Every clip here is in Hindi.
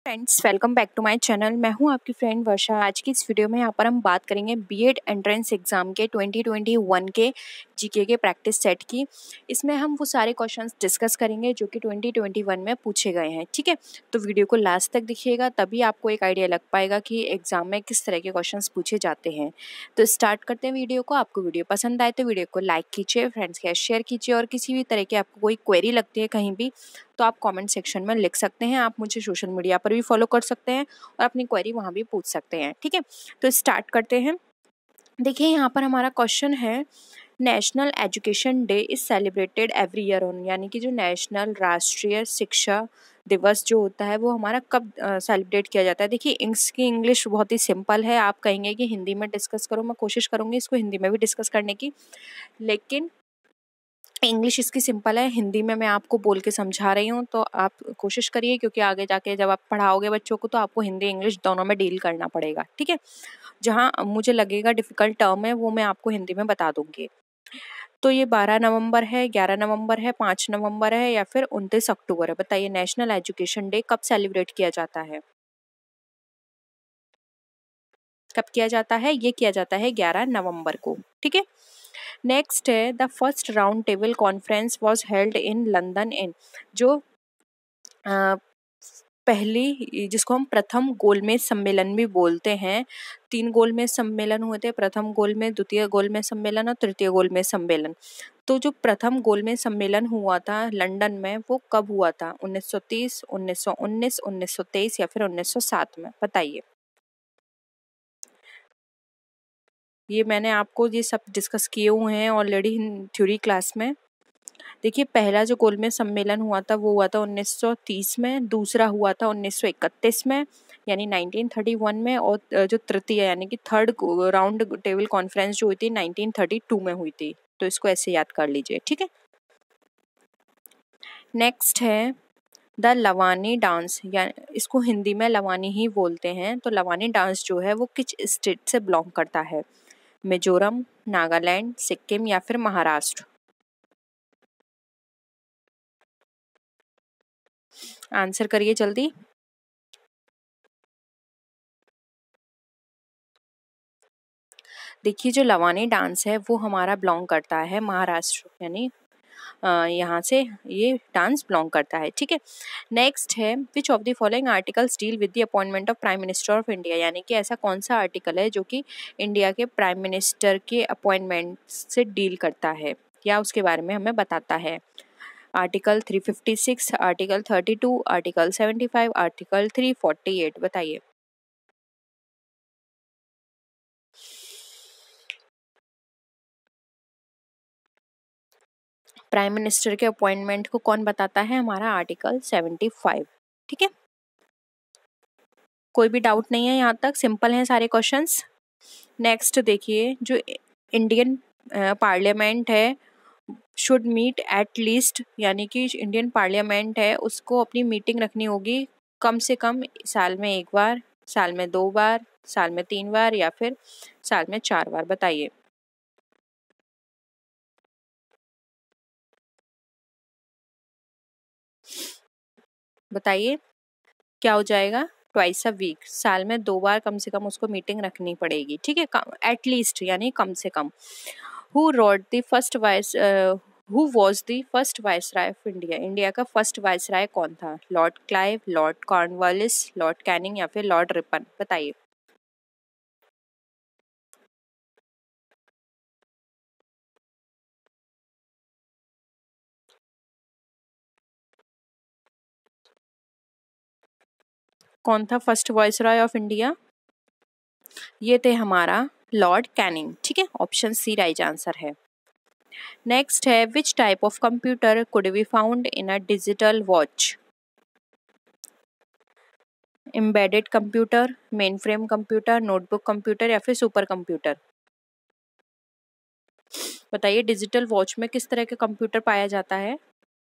Friends, welcome back to my channel. मैं हूं आपकी फ्रेंड वर्षा। आज की इस वीडियो में यहाँ पर हम बात करेंगे बीएड एंट्रेंस एग्जाम के 2021 के जीके के प्रैक्टिस सेट की। इसमें हम वो सारे क्वेश्चंस डिस्कस करेंगे जो कि 2021 में पूछे गए हैं। ठीक है, तो वीडियो को लास्ट तक देखिएगा, तभी आपको एक आइडिया लग पाएगा कि एग्जाम में किस तरह के क्वेश्चन पूछे जाते हैं। तो स्टार्ट करते हैं वीडियो को। आपको वीडियो पसंद आए तो वीडियो को लाइक कीजिए, फ्रेंड्स के साथ शेयर कीजिए, और किसी भी तरह की आपको कोई क्वेरी लगती है कहीं भी तो आप कमेंट सेक्शन में लिख सकते हैं। आप मुझे सोशल मीडिया पर भी फॉलो कर सकते हैं और अपनी क्वेरी वहाँ भी पूछ सकते हैं। ठीक है, तो स्टार्ट करते हैं। देखिए, यहाँ पर हमारा क्वेश्चन है, national education day is celebrated every year on, यानी कि जो नेशनल राष्ट्रीय शिक्षा दिवस जो होता है वो हमारा कब सेलिब्रेट किया जाता है। देखिए, इसकी इंग्लिश बहुत ही सिंपल है। आप कहेंगे कि हिंदी में डिस्कस करो, मैं कोशिश करूँगी इसको हिंदी में भी डिस्कस करने की, लेकिन इंग्लिश इसकी सिंपल है। हिंदी में मैं आपको बोल के समझा रही हूँ, तो आप कोशिश करिए, क्योंकि आगे जाके जब आप पढ़ाओगे बच्चों को तो आपको हिंदी इंग्लिश दोनों में डील करना पड़ेगा। ठीक है, जहाँ मुझे लगेगा डिफ़िकल्ट टर्म है वो मैं आपको हिंदी में बता दूंगी। तो ये 12 नवंबर है, 11 नवंबर है, 5 नवंबर है या फिर 29 अक्टूबर है। बताइए, नेशनल एजुकेशन डे कब सेलिब्रेट किया जाता है? कब किया जाता है? ये किया जाता है 11 नवंबर को। ठीक है, नेक्स्ट है, the first round table conference was held in London in, जो पहली, जिसको हम प्रथम गोलमेज सम्मेलन भी बोलते हैं। 3 गोलमेज सम्मेलन हुए थे, प्रथम गोलमेज, द्वितीय गोलमेज सम्मेलन और तृतीय गोलमेज सम्मेलन। तो जो प्रथम गोलमेज सम्मेलन हुआ था लंदन में, वो कब हुआ था? 1930, 1919, 1923 या फिर 1907 में? बताइए। ये मैंने आपको ये सब डिस्कस किए हुए हैं ऑलरेडी थ्योरी क्लास में। देखिए, पहला जो गोलमेज सम्मेलन हुआ था वो हुआ था 1930 में, दूसरा हुआ था 1931 में यानी 1931 में, और जो तृतीय यानी कि थर्ड राउंड टेबल कॉन्फ्रेंस जो हुई थी 1932 में हुई थी। तो इसको ऐसे याद कर लीजिए। ठीक है, नेक्स्ट है द लवानी डांस, या इसको हिंदी में लवानी ही बोलते हैं। तो लवानी डांस जो है वो किस स्टेट से बिलोंग करता है? मिजोरम, नागालैंड, सिक्किम या फिर महाराष्ट्र? आंसर करिए जल्दी। देखिए, जो लवानी डांस है वो हमारा बिलोंग करता है महाराष्ट्र, यानी यहाँ से ये डांस बिलोंग करता है। ठीक है, नेक्स्ट है, which of the following articles deal with the appointment of prime minister of India, यानी कि ऐसा कौन सा आर्टिकल है जो कि इंडिया के प्राइम मिनिस्टर के अपॉइंटमेंट से डील करता है या उसके बारे में हमें बताता है? Article 356, article 32, article 75, article 348? बताइए। प्राइम मिनिस्टर के अपॉइंटमेंट को कौन बताता है? हमारा आर्टिकल 75। ठीक है, कोई भी डाउट नहीं है यहाँ तक, सिंपल हैं सारे क्वेश्चंस। नेक्स्ट देखिए, जो इंडियन पार्लियामेंट है शुड मीट एट लीस्ट, यानी कि इंडियन पार्लियामेंट है उसको अपनी मीटिंग रखनी होगी कम से कम साल में 1 बार, साल में 2 बार, साल में 3 बार या फिर साल में 4 बार? बताइए। बताइए क्या हो जाएगा? ट्वाइस अ वीक, साल में 2 बार कम से कम उसको मीटिंग रखनी पड़ेगी। ठीक है, एटलीस्ट यानी कम से कम। Who rode the first vice who was the first viceroy of India, India का फर्स्ट वाइसराय कौन था? Lord Clive, Lord Cornwallis, Lord Canning या फिर लॉर्ड रिपन? बताइए। कौन था फर्स्ट वाइसराय ऑफ इंडिया? ये थे हमारा लॉर्ड कैनिंग। ठीक है, ऑप्शन सी राइट आंसर है। नेक्स्ट है, which type of computer could be found in a digital watch? Embedded computer, mainframe computer, notebook computer या फिर सुपर कंप्यूटर? बताइए, डिजिटल वॉच में किस तरह का कंप्यूटर पाया जाता है?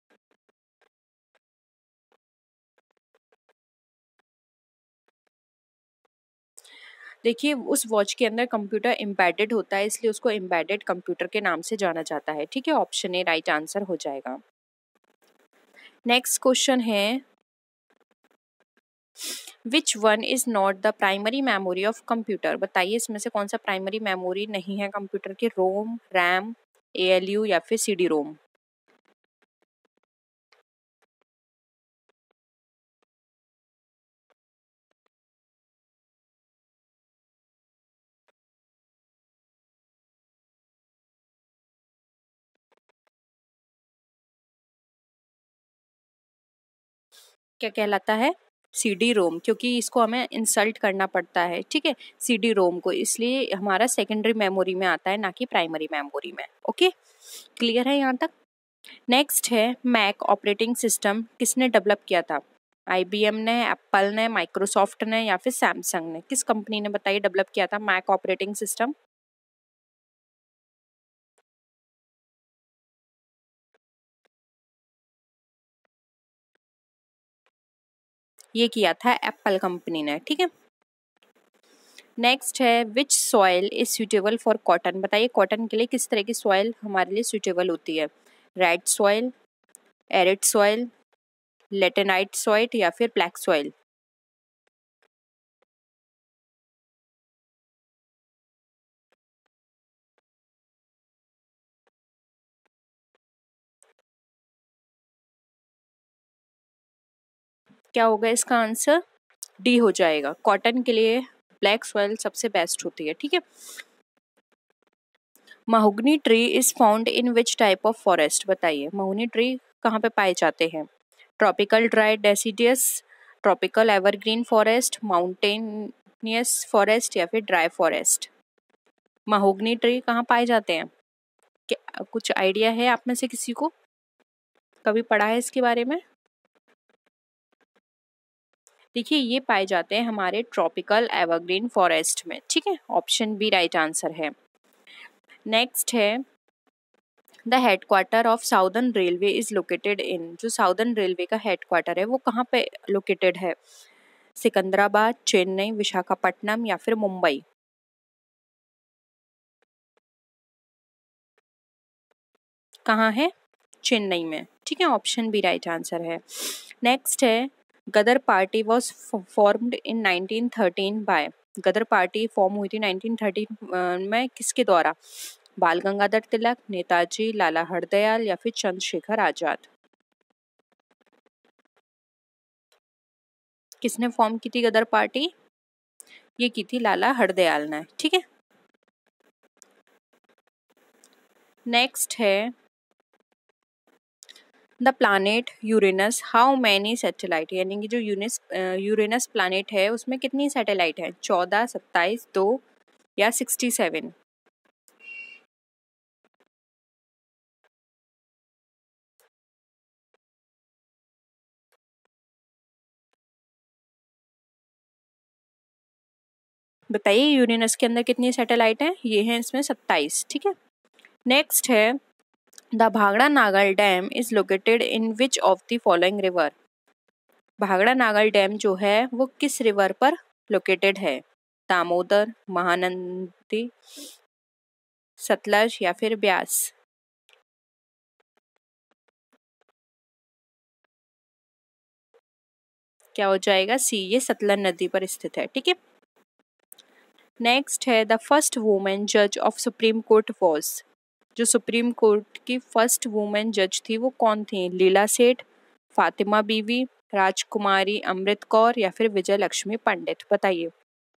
देखिए, उस वॉच के अंदर कंप्यूटर एम्बेडेड होता है, इसलिए उसको एम्बेडेड कंप्यूटर के नाम से जाना जाता है। ठीक है, ऑप्शन ए राइट आंसर हो जाएगा। नेक्स्ट क्वेश्चन है, which one is not the primary memory of computer, बताइए इसमें से कौन सा प्राइमरी मेमोरी नहीं है कंप्यूटर की, रोम, रैम, ALU या फिर CD रोम। क्या कहलाता है, CD रोम, क्योंकि इसको हमें इंसल्ट करना पड़ता है, ठीक है, CD रोम को, इसलिए हमारा सेकेंडरी मेमोरी में आता है, ना कि प्राइमरी मेमोरी में। ओके, क्लियर है यहाँ तक। नेक्स्ट है मैक ऑपरेटिंग सिस्टम किसने डेवलप किया था, IBM ने, एप्पल ने, माइक्रोसॉफ्ट ने या फिर सैमसंग ने, किस कंपनी ने बताइए डेवलप किया था मैक ऑपरेटिंग सिस्टम। ये किया था एप्पल कंपनी ने, ठीक है। नेक्स्ट है which soil is suitable for cotton, बताइए कॉटन के लिए किस तरह की सॉइल हमारे लिए सुटेबल होती है, red soil, arid soil, laterite soil या फिर ब्लैक सॉइल। क्या होगा इसका आंसर, डी हो जाएगा, कॉटन के लिए ब्लैक सॉइल सबसे बेस्ट होती है, ठीक है। Mahogany tree is found in which type of forest, बताइए महोगनी ट्री कहाँ पे पाए जाते हैं, tropical dry deciduous, tropical evergreen forest, mountainous forest या फिर ड्राई फॉरेस्ट। महोगनी ट्री कहाँ पाए जाते हैं, क्या कुछ आइडिया है आप में से किसी को, कभी पढ़ा है इसके बारे में। देखिए ये पाए जाते हैं हमारे ट्रॉपिकल एवरग्रीन फॉरेस्ट में, ठीक है, ऑप्शन बी राइट आंसर है। नेक्स्ट है the headquarter of southern railway is located in, जो साउदर्न रेलवे का हेडक्वार्टर है वो कहाँ पे लोकेटेड है, सिकंदराबाद, चेन्नई, विशाखापट्टनम या फिर मुंबई। कहाँ है, चेन्नई में, ठीक है, ऑप्शन बी राइट आंसर है। नेक्स्ट है Ghadar party was formed in 1913 by, Ghadar party form हुई थी 1913 में किसके द्वारा, बाल गंगाधर तिलक, नेताजी, लाला हरदयाल या फिर चंद्रशेखर आजाद। किसने फॉर्म की थी गदर पार्टी, ये की थी लाला हरदयाल ने, ठीक है। नेक्स्ट है the planet Uranus how many satellite, यानी कि जो यूरेनस प्लानेट है उसमें कितनी सैटेलाइट है, 14, 27, 2 या 67। बताइए यूरेनस के अंदर कितनी सैटेलाइट है, ये है इसमें 27, ठीक है। नेक्स्ट है the Bhakra Nangal dam is located in which of the following river, Bhakra Nangal dam जो है वो किस रिवर पर लोकेटेड है, दामोदर, महानंदी, सतलज या फिर ब्यास। क्या हो जाएगा, सी, ये सतलज नदी पर स्थित है, ठीक है। नेक्स्ट है द फर्स्ट वुमेन जज ऑफ सुप्रीम कोर्ट वॉज, जो सुप्रीम कोर्ट की फर्स्ट वुमेन जज थी वो कौन थी, लीला सेठ, फातिमा बीवी, राजकुमारी अमृत कौर या फिर विजय लक्ष्मी पंडित, बताइए।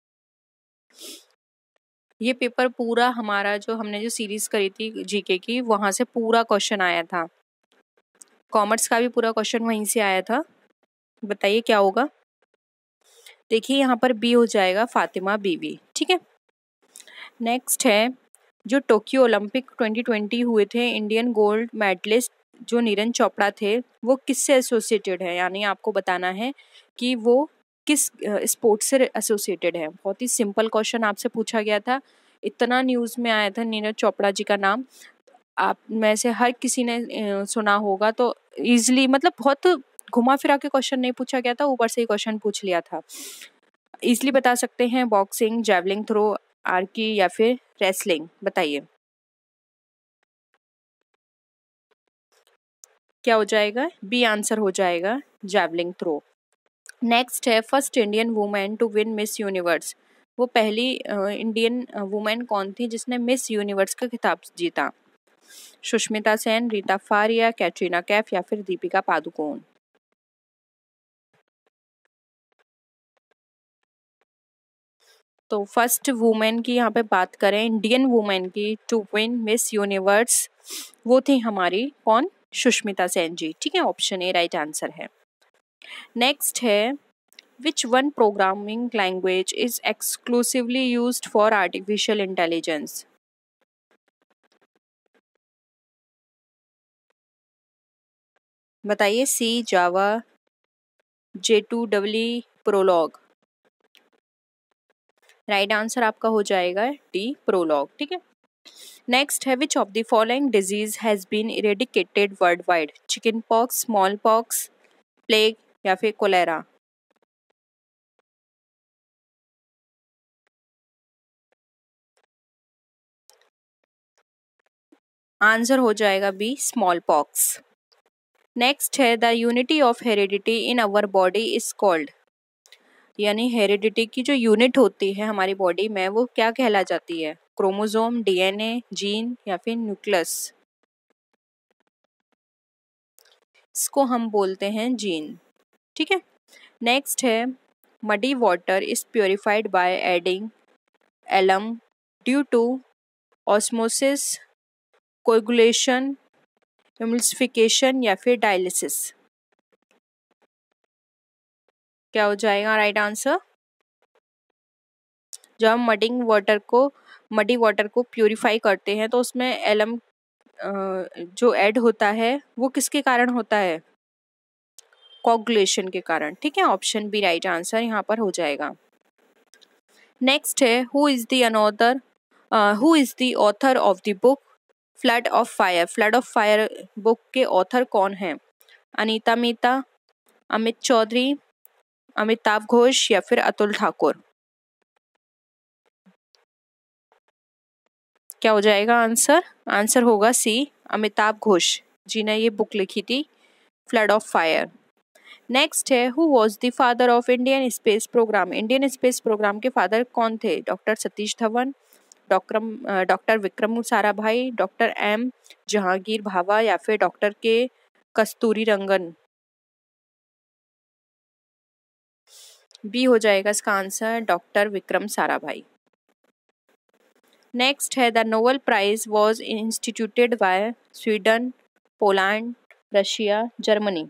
ये पेपर पूरा हमारा जो हमने जो सीरीज करी थी जीके की वहां से पूरा क्वेश्चन आया था, कॉमर्स का भी पूरा क्वेश्चन वहीं से आया था, बताइए क्या होगा। देखिए यहाँ पर बी हो जाएगा, फातिमा बीवी, ठीक है। नेक्स्ट है जो टोक्यो ओलंपिक 2020 हुए थे, इंडियन गोल्ड मेडलिस्ट जो नीरज चोपड़ा थे वो किससे एसोसिएटेड है, यानी आपको बताना है कि वो किस स्पोर्ट्स से एसोसिएटेड है। बहुत ही सिंपल क्वेश्चन आपसे पूछा गया था, इतना न्यूज़ में आया था नीरज चोपड़ा जी का नाम, आप में से हर किसी ने सुना होगा, तो इजीली मतलब बहुत घुमा फिरा के क्वेश्चन नहीं पूछा गया था, ऊपर से ही क्वेश्चन पूछ लिया था, इजीली बता सकते हैं, बॉक्सिंग, जैवलिन थ्रो, आर्की या फिर रेसलिंग, बताइए क्या हो जाएगा, बी आंसर हो जाएगा, जैवलिन थ्रो, नेक्स्ट है first Indian women to win Miss Universe. वो पहली इंडियन वुमेन कौन थी जिसने मिस यूनिवर्स का खिताब जीता? सुष्मिता सेन, रीता फारिया, कैटरीना कैफ या फिर दीपिका पादुकोण। तो फर्स्ट वुमेन की यहाँ पे बात करें, इंडियन वुमेन की टू विन मिस यूनिवर्स, वो थी हमारी कौन? सुष्मिता सेन जी। ठीक है, ऑप्शन ए राइट आंसर है। नेक्स्ट है which one programming language is exclusively used for artificial intelligence? बताइए, C Java, J2EE, Prolog. Right answer आपका हो जाएगा डी, प्रोलॉग। ठीक है। नेक्स्ट है which of the following disease has been eradicated world wide? Chicken pox, small pox, plague या फिर कोलेरा। आंसर हो जाएगा बी, स्मॉल पॉक्स। नेक्स्ट है the unity of heredity in our body is called, यानी हेरिडिटी की जो यूनिट होती है हमारी बॉडी में वो क्या कहला जाती है? क्रोमोसोम, डीएनए, जीन या फिर न्यूक्लियस। इसको हम बोलते हैं जीन। ठीक है। नेक्स्ट है muddy water is purified by adding alum due to osmosis, coagulation, emulsification या फिर डायलिसिस। क्या हो जाएगा राइट आंसर? जब हम मडी वाटर को प्योरीफाई करते हैं तो उसमें एलम जो ऐड होता है वो किसके कारण होता है? कोगुलेशन के कारण। ठीक है, ऑप्शन बी राइट आंसर यहाँ पर हो जाएगा। नेक्स्ट है who is the author of the book flood of fire? Flood of fire book के ऑथर कौन है? अनीता मेहता, अमित चौधरी, अमिताभ घोष या फिर अतुल ठाकुर। क्या हो जाएगा आंसर? आंसर होगा सी, अमिताभ घोष जी ने ये बुक लिखी थी, फ्लड ऑफ फायर। नेक्स्ट है who was the father of Indian space program? Indian space program के फादर कौन थे? Doctor Satish Dhawan, doctor Vikram Sarabhai, doctor M Jahangir Bhabha या फिर डॉक्टर के कस्तूरी रंगन। बी हो जाएगा इसका answer, doctor Vikram Sarabhai. Next है the Nobel prize was instituted by Sweden, Poland, Russia, Germany.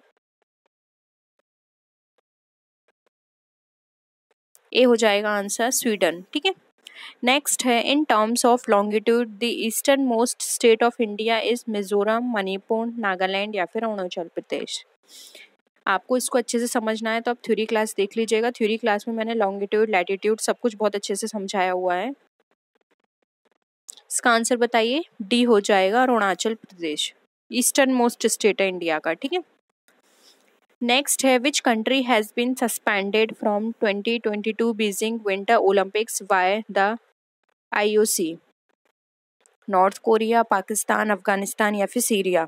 A हो जाएगा आंसर, स्वीडन। ठीक है। नेक्स्ट है in terms of longitude the eastern most state of India is Mizoram, Manipur, Nagaland या फिर अरुणाचल प्रदेश। आपको इसको अच्छे से समझना है तो आप थ्योरी क्लास देख लीजिएगा। थ्योरी क्लास में मैंने लॉन्गिट्यूड, लैटिट्यूड सब कुछ बहुत अच्छे से समझाया हुआ है। इसका आंसर बताइए, डी हो जाएगा, Arunachal Pradesh eastern most state है इंडिया का। ठीक है। नेक्स्ट है which country has been suspended from 2022 Beijing winter Olympics by the IOC? North Korea, Pakistan, Afghanistan या फिर सीरिया।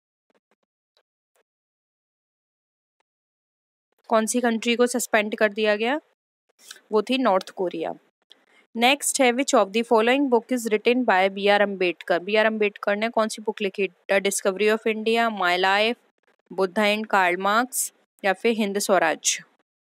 कौन सी कंट्री को सस्पेंड कर दिया गया? वो थी नॉर्थ कोरिया। नेक्स्ट है which of the following book is written by BR Ambedkar? BR Ambedkar ने कौन सी बुक लिखी? The discovery of India, my life, Buddha and Karl Marx या फिर हिंद स्वराज।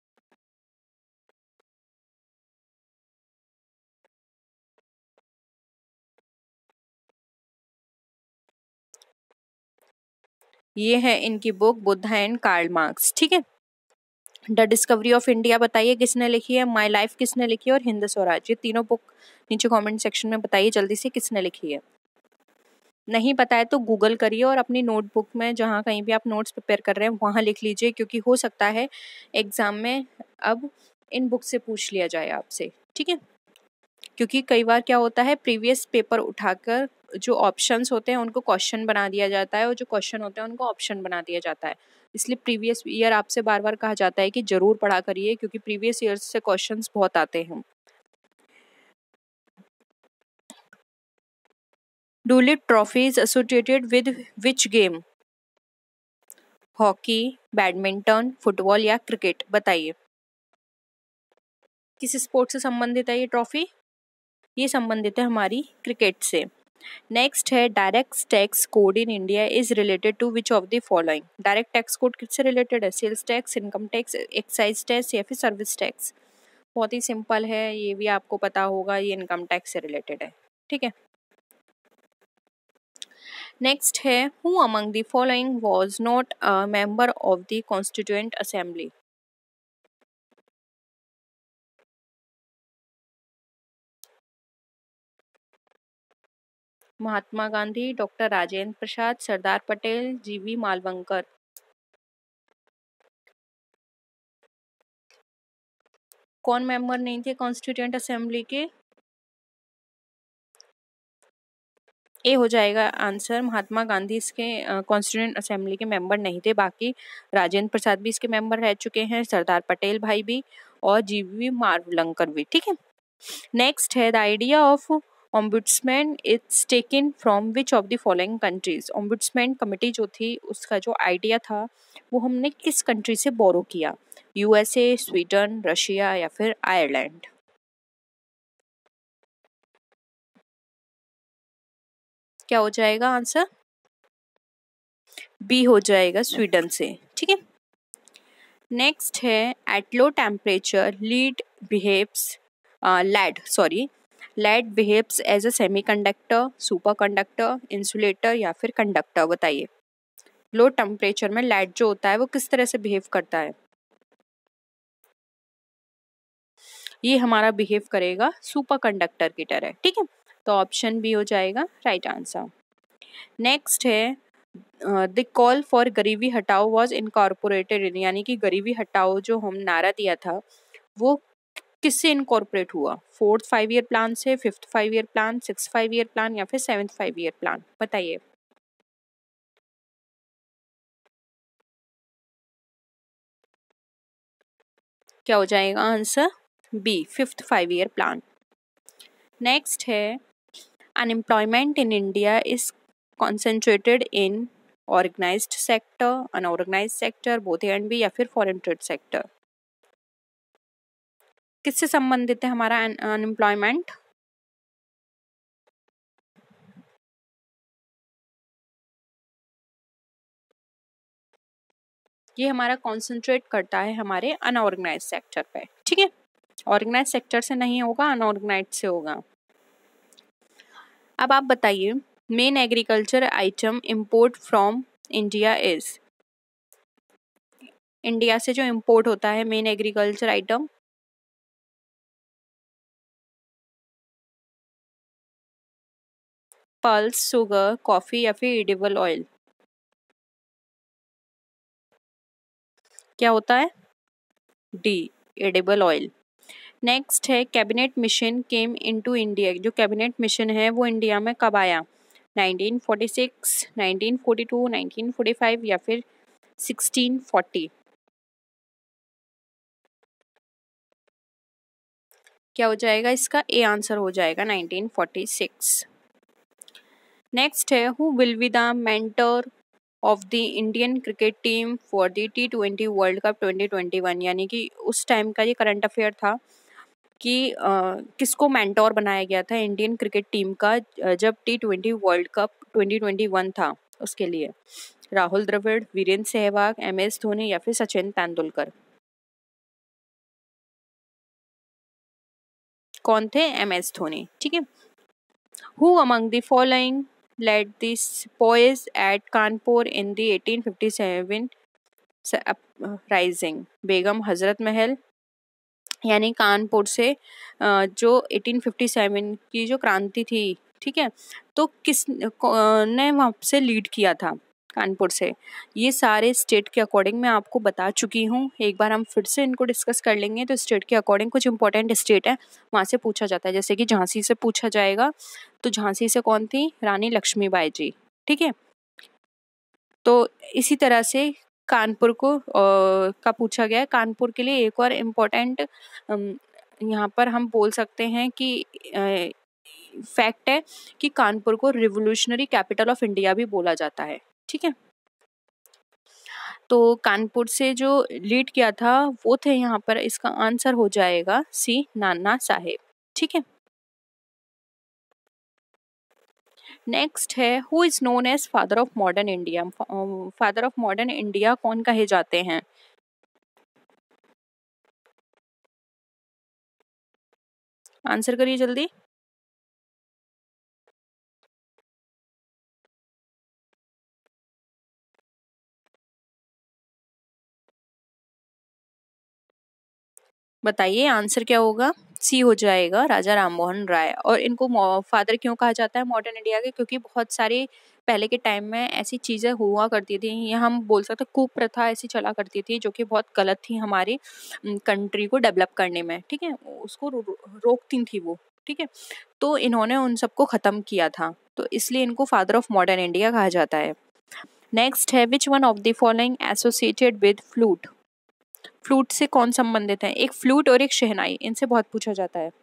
ये है इनकी book, Buddha and Karl Marx. ठीक है। द डिस्कवरी ऑफ इंडिया बताइए किसने लिखी है, माय लाइफ किसने लिखी है और हिंद स्वराज, ये तीनों बुक नीचे कमेंट सेक्शन में बताइए जल्दी से किसने लिखी है। नहीं पता है तो गूगल करिए और अपनी नोटबुक में जहाँ कहीं भी आप नोट्स प्रिपेयर कर रहे हैं वहाँ लिख लीजिए, क्योंकि हो सकता है एग्जाम में अब इन बुक से पूछ लिया जाए आपसे। ठीक है। क्योंकि कई बार क्या होता है, प्रीवियस पेपर उठाकर जो ऑप्शंस होते हैं उनको क्वेश्चन बना दिया जाता है और जो क्वेश्चन होते हैं उनको ऑप्शन बना दिया जाता है। इसलिए प्रीवियस ईयर आपसे बार बार कहा जाता है कि जरूर पढ़ा करिए, क्योंकि प्रीवियस ईयर से क्वेश्चंस बहुत आते हैं। Duleep trophy is associated with which game? Hockey, badminton, football या क्रिकेट। बताइए। किस स्पोर्ट से संबंधित है ये ट्रॉफी? ये संबंधित है हमारी क्रिकेट से। नेक्स्ट है direct tax code in India is related to which of the following. Direct tax code किससे रिलेटेड है? Sales tax, income tax, excise tax या फिर सर्विस टैक्स। बहुत ही सिंपल है, ये भी आपको पता होगा, ये इनकम टैक्स से रिलेटेड है। ठीक है। नेक्स्ट है who among the following was not a member of the constituent assembly. Mahatma Gandhi, doctor Rajendra Prasad, Sardar Patel, GV Mavalankar. कौन मेंबर नहीं थे कॉन्स्टिट्यूएंट असेंबली के? ए हो जाएगा आंसर। महात्मा गांधी इसके कॉन्स्टिट्यूएंट असेंबली के मेंबर नहीं थे। बाकी राजेंद्र प्रसाद भी इसके मेंबर रह चुके हैं, सरदार पटेल भाई भी, और जीवी मालवंकर भी। ठीक है। नेक्स्ट है the idea of ombudsman it's taken from which of the following countries. Ombudsman committee जो थी उसका जो आइडिया था वो हमने किस कंट्री से बोरो किया? यूएसए, स्वीडन, रशिया या फिर आयरलैंड। क्या हो जाएगा आंसर? बी हो जाएगा, स्वीडन से। ठीक है। नेक्स्ट है at low temperature lead behaves as a semiconductor, super conductor, insulator या फिर कंडक्टर। बताइए, लो टेम्परेचर में लेड जो होता है वो किस तरह से बिहेव करता है? ये हमारा बिहेव करेगा सुपर कंडक्टर की तरह। ठीक है, तो ऑप्शन बी हो जाएगा राइट आंसर। नेक्स्ट है the call for Garibi Hatao was incorporated in, यानी कि गरीबी हटाओ जो हम नारा दिया था वो किससे इनकॉर्पोरेट हुआ? 4th 5 ईयर प्लान से, 5th 5 year plan, 6th 5 year plan या फिर 7th 5 ईयर प्लान। बताइए। क्या हो जाएगा answer? B, 5th 5 year plan. Next है unemployment in India is concentrated in organised sector, unorganised sector, both A and B या फिर फॉरेन ट्रेड सेक्टर। किससे संबंधित है हमारा अनएम्प्लॉयमेंट? ये हमारा कॉन्सेंट्रेट करता है हमारे अनऑर्गेनाइज सेक्टर पे। ठीक है, ऑर्गेनाइज सेक्टर से नहीं होगा, अनऑर्गेनाइज से होगा। अब आप बताइए, main agriculture item import from India is. India से जो इंपोर्ट होता है main agriculture item, pulse, sugar, coffee या फिर एडिबल ऑयल। क्या होता है? D, edible oil. नेक्स्ट है cabinet mission came into India. जो कैबिनेट मिशन है वो इंडिया में कब आया? 1946, 1942, 1945 या फिर 1640। क्या हो जाएगा इसका? ए आंसर हो जाएगा 1946। नेक्स्ट है who will be the mentor of the Indian cricket team for the T20 world cup 2021, यानी कि उस टाइम का ये करंट अफेयर था कि किसको मेंटोर बनाया गया था इंडियन क्रिकेट टीम का जब T20 वर्ल्ड कप 2021 था उसके लिए। राहुल द्रविड़, वीरेंद्र सहवाग, MS धोनी या फिर सचिन तेंदुलकर। कौन थे? MS धोनी। ठीक है। Who among the following led this poise at Kanpur in the 1857 rising. Begum Hazrat Mahal, यानी कानपुर से जो 1857 की जो क्रांति थी, ठीक है, तो किस ने वहाँ से लीड किया था कानपुर से? ये सारे स्टेट के अकॉर्डिंग मैं आपको बता चुकी हूँ, एक बार हम फिर से इनको डिस्कस कर लेंगे। तो स्टेट के अकॉर्डिंग कुछ इंपॉर्टेंट स्टेट है वहाँ से पूछा जाता है, जैसे कि झांसी से पूछा जाएगा, तो झांसी से कौन थी? रानी लक्ष्मीबाई जी। ठीक है, तो इसी तरह से कानपुर को का पूछा गया है। कानपुर के लिए एक और इम्पोर्टेंट यहाँ पर हम बोल सकते हैं कि फैक्ट है कि कानपुर को रिवोल्यूशनरी कैपिटल ऑफ इंडिया भी बोला जाता है। ठीक है, तो कानपुर से जो लीड किया था वो थे यहाँ पर, इसका आंसर हो जाएगा सी, नाना साहेब। ठीक है। नेक्स्ट है, who is known as father of modern India. Father of modern India कौन कहे जाते हैं? आंसर करिए जल्दी। बताइए आंसर क्या होगा? सी हो जाएगा, राजा राममोहन राय। और इनको फादर क्यों कहा जाता है मॉडर्न इंडिया के? क्योंकि बहुत सारी पहले के टाइम में ऐसी चीजें हुआ करती थी, या हम बोल सकते हैं कुप्रथा ऐसी चला करती थी जो कि बहुत गलत थी हमारी कंट्री को डेवलप करने में। ठीक है, उसको रोकती थी वो। ठीक है, तो इन्होंने उन सबको खत्म किया था, तो इसलिए इनको फादर ऑफ मॉडर्न इंडिया कहा जाता है। नेक्स्ट है, which one of the following associated with flute. Flute से कौन संबंधित है? एक फ्लूट और एक शहनाई, इनसे बहुत पूछा जाता है।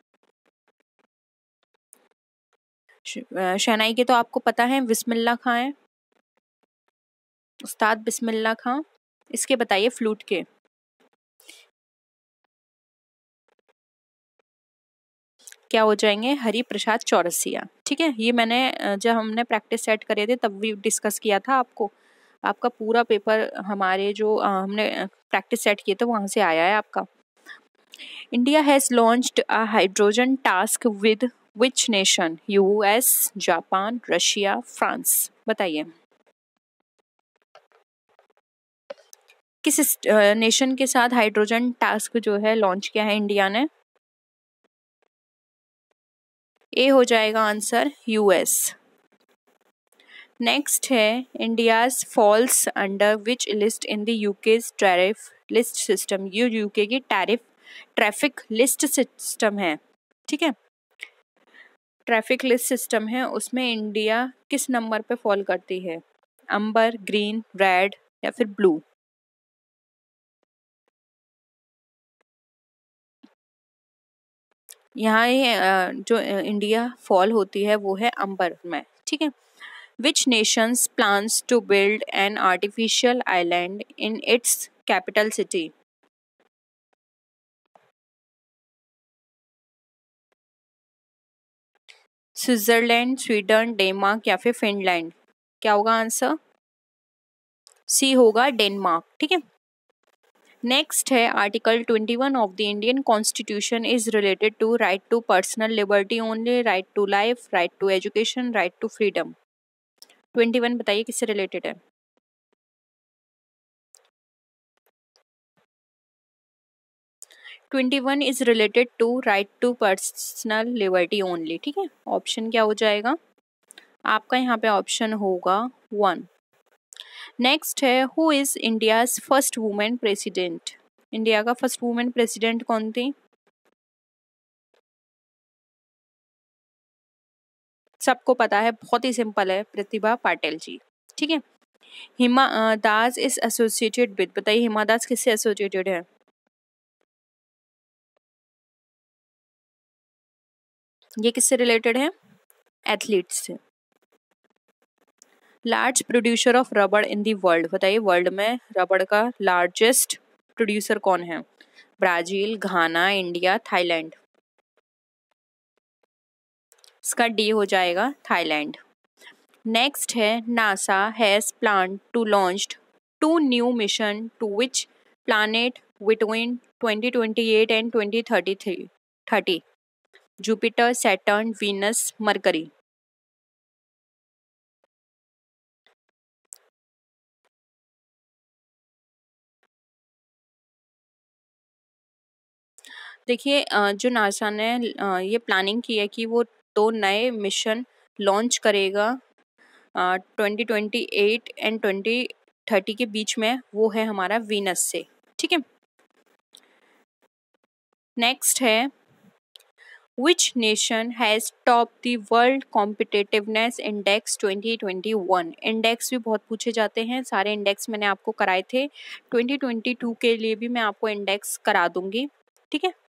शहनाई के तो आपको पता है, बिस्मिल्लाह खां है, उस्ताद बिस्मिल्लाह खां। इसके बताइए फ्लूट के। क्या हो जाएंगे? हरि प्रसाद चौरसिया। ठीक है, ये मैंने जब हमने प्रैक्टिस सेट करे थे तब भी डिस्कस किया था आपको। आपका पूरा पेपर हमारे जो हमने प्रैक्टिस सेट किए थे वहां से आया है आपका। India has launched a hydrogen task with which nation? US, Japan, Russia, France. बताइए किस नेशन के साथ हाइड्रोजन टास्क जो है लॉन्च किया है इंडिया ने? ए हो जाएगा आंसर, यूएस। नेक्स्ट है, India's falls under which list in the UK's tariff list system. ये यूके की टैरिफ ट्रैफिक लिस्ट सिस्टम है। ठीक है, ट्रैफिक लिस्ट सिस्टम है, उसमें इंडिया किस नंबर पे फॉल करती है? अंबर, ग्रीन, रेड या फिर ब्लू? यहाँ ये जो इंडिया फॉल होती है वो है अंबर में। ठीक है, which nations plans to build an artificial island in its capital city? Switzerland, Sweden, Denmark या फिर फिनलैंड? क्या होगा आंसर? सी होगा, डेनमार्क। ठीक है। नेक्स्ट है, article 21 of the Indian constitution is related to right to personal liberty only, right to life, right to education, right to freedom. 21 बताइए किससे रिलेटेड है? 21 is related to right to personal liberty only. ठीक है, ऑप्शन क्या हो जाएगा आपका? यहाँ पे ऑप्शन होगा 1। नेक्स्ट है, who is India's first women president. India का फर्स्ट वुमेन प्रेसिडेंट कौन थी? सबको पता है, बहुत ही सिंपल है, प्रतिभा पाटिल जी। ठीक है। Hima Das is associated with, बताइए हिमा दास किससे एसोसिएटेड है? ये किससे रिलेटेड है? एथलीट से। लार्ज प्रोड्यूसर ऑफ रबड़ इन दी वर्ल्ड, बताइए वर्ल्ड में रबड़ का लार्जेस्ट प्रोड्यूसर कौन है? Brazil, Ghana, India, Thailand? इसका डी हो जाएगा, थाईलैंड। नेक्स्ट है, NASA has plan to launch 2 new mission to which planet between 2028 and 2030? Jupiter, Saturn, Venus, Mercury? देखिए जो नासा ने ये प्लानिंग की है कि वो 2 नए मिशन लॉन्च करेगा 2028 एंड 2030 के बीच में, वो है हमारा वीनस से। ठीक है। नेक्स्ट है, which nation has top the world competitiveness index 2021? Index भी बहुत पूछे जाते हैं, सारे इंडेक्स मैंने आपको कराए थे, 2022 के लिए भी मैं आपको इंडेक्स करा दूंगी। ठीक है,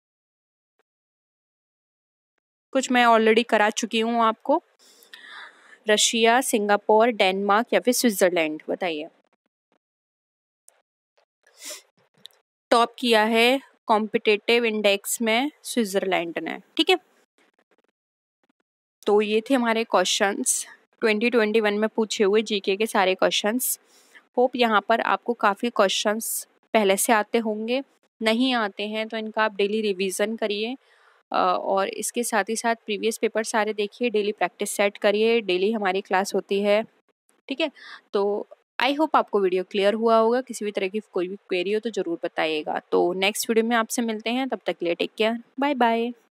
कुछ मैं ऑलरेडी करा चुकी हूँ आपको। रशिया, सिंगापुर, डेनमार्क या फिर स्विट्जरलैंड? बताइए। टॉप किया है कॉम्पिटिटिव इंडेक्स में स्विट्जरलैंड ने। ठीक है, तो ये थे हमारे क्वेश्चंस 2021 में पूछे हुए जीके के सारे क्वेश्चंस। होप यहाँ पर आपको काफ़ी क्वेश्चंस पहले से आते होंगे, नहीं आते हैं तो इनका आप डेली रिवीजन करिए और इसके साथ ही साथ प्रीवियस पेपर सारे देखिए, डेली प्रैक्टिस सेट करिए, डेली हमारी क्लास होती है। ठीक है, तो आई होप आपको वीडियो क्लियर हुआ होगा। किसी भी तरह की कोई भी क्वेरी हो तो ज़रूर बताइएगा। तो नेक्स्ट वीडियो में आपसे मिलते हैं, तब तक के लिए टेक केयर, बाय बाय।